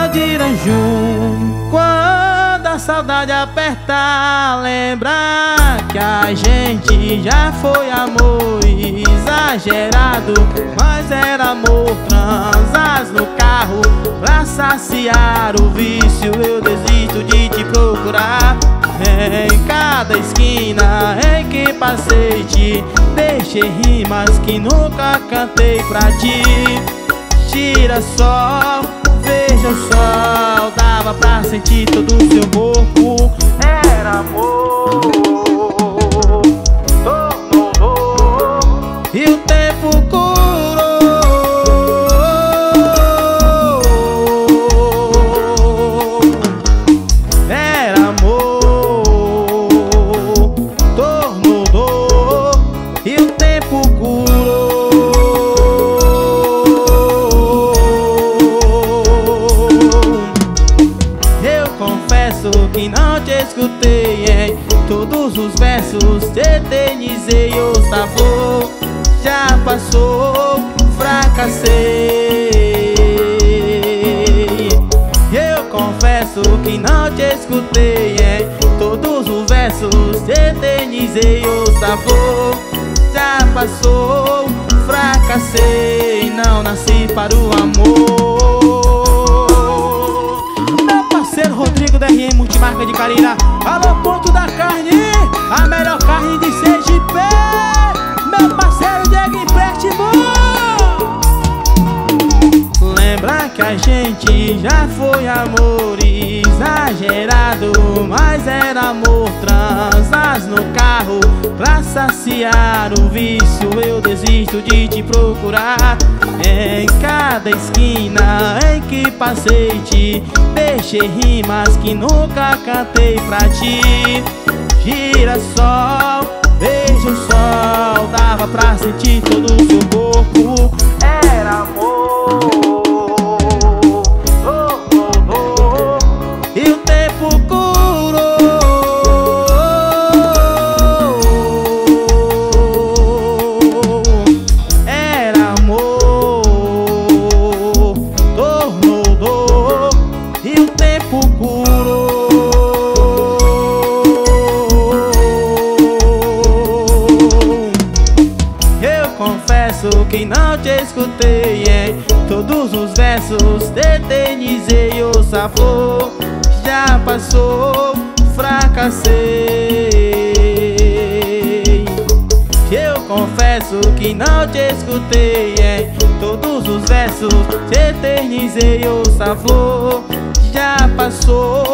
Aldiran Junior. Quando a saudade apertar, lembra que a gente já foi amor exagerado, mas era amor. Transas no carro pra saciar o vício. Eu desisto de te procurar em cada esquina em que passei. Te deixei rimas que nunca cantei pra ti. Girassol, veja o sol, dava pra sentir todo o seu corpo. Era amor, e o tempo curou. Era amor, tornou dor, e o tempo curou. Confesso que não te escutei em todos os versos, te eternizei o sabor. Já passou, fracassei. Eu confesso que não te escutei em todos os versos, te eternizei o sabor. Já passou, fracassei. Não nasci para o amor. ONErpm, multimarca de Carina. Alô, ponto da carne, a melhor carne de Sergipe. Meu parceiro Gabriel. Lembra que a gente já foi amor exagerado, mas era amor. Transas no carro pra saciar o vício. Eu desisto de te procurar em cada esquina em que passei. Te deixei rimas que nunca cantei pra ti. Girassol, veja o sol, dava pra sentir todo o seu corpo. Era amor, e o tempo curou. Era amor, tornou dor, e o tempo curou. Eu confesso que não te escutei em todos os versos, te eternizei o sabor. Já passou, fracassei. Eu confesso que não te escutei em todos os versos, te eternizei o sabor. Já passou,